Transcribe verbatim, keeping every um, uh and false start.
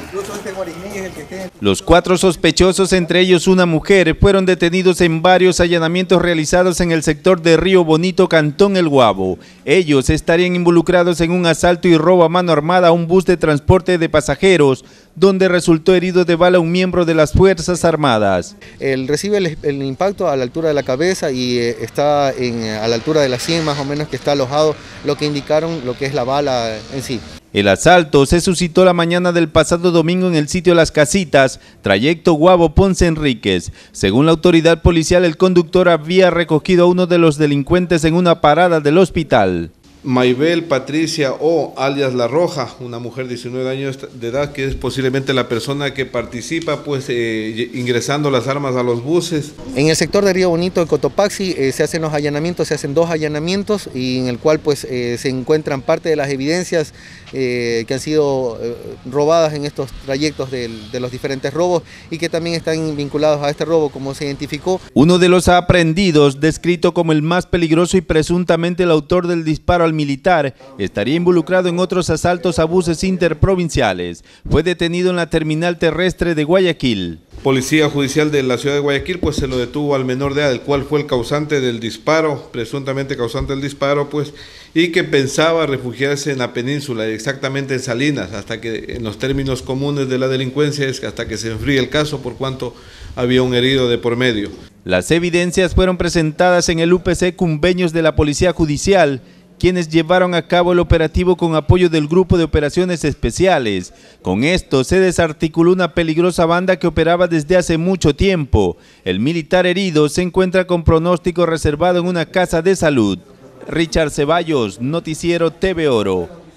Los cuatro sospechosos, entre ellos una mujer, fueron detenidos en varios allanamientos realizados en el sector de Río Bonito, Cantón El Guabo. Ellos estarían involucrados en un asalto y robo a mano armada a un bus de transporte de pasajeros, donde resultó herido de bala un miembro de las Fuerzas Armadas. Él recibe el, el impacto a la altura de la cabeza y eh, está en, a la altura de la sien más o menos, que está alojado, lo que indicaron lo que es la bala en sí. El asalto se suscitó la mañana del pasado domingo en el sitio Las Casitas, trayecto Guabo-Ponce Enríquez. Según la autoridad policial, el conductor había recogido a uno de los delincuentes en una parada del hospital. Maybel Patricia O, alias La Roja, una mujer de diecinueve años de edad, que es posiblemente la persona que participa pues eh, ingresando las armas a los buses. En el sector de Río Bonito, de Cotopaxi, eh, se hacen los allanamientos, se hacen dos allanamientos y en el cual pues eh, se encuentran parte de las evidencias eh, que han sido eh, robadas en estos trayectos de, de los diferentes robos y que también están vinculados a este robo, como se identificó. Uno de los aprehendidos, descrito como el más peligroso y presuntamente el autor del disparo al militar, estaría involucrado en otros asaltos a buses interprovinciales. Fue detenido en la terminal terrestre de Guayaquil. Policía Judicial de la ciudad de Guayaquil pues se lo detuvo al menor de edad, el cual fue el causante del disparo, presuntamente causante del disparo, pues, y que pensaba refugiarse en la península, exactamente en Salinas, hasta que en los términos comunes de la delincuencia es que hasta que se enfríe el caso, por cuanto había un herido de por medio. Las evidencias fueron presentadas en el U P C Cumbeños de la Policía Judicial, quienes llevaron a cabo el operativo con apoyo del Grupo de Operaciones Especiales. Con esto se desarticuló una peligrosa banda que operaba desde hace mucho tiempo. El militar herido se encuentra con pronóstico reservado en una casa de salud. Richard Ceballos, Noticiero T V Oro.